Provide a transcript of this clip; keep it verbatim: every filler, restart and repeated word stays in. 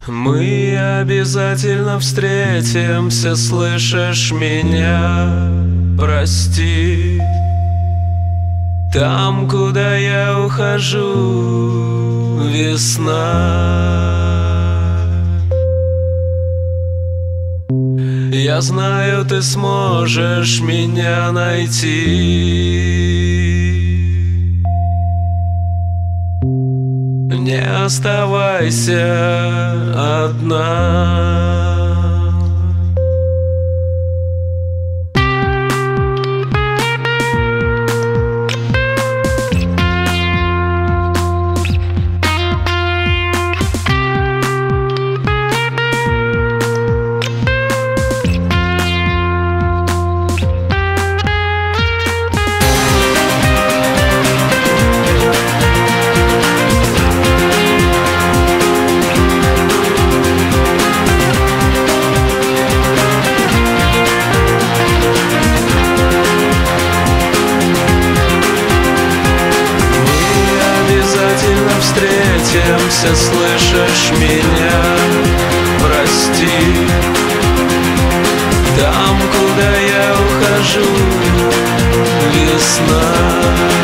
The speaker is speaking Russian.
Мы обязательно встретимся, слышишь меня? Прости. Там, куда я ухожу, весна. Я знаю, ты сможешь меня найти. Не оставайся одна. Встретимся, слышишь меня? Прости. Там, куда я ухожу, весна.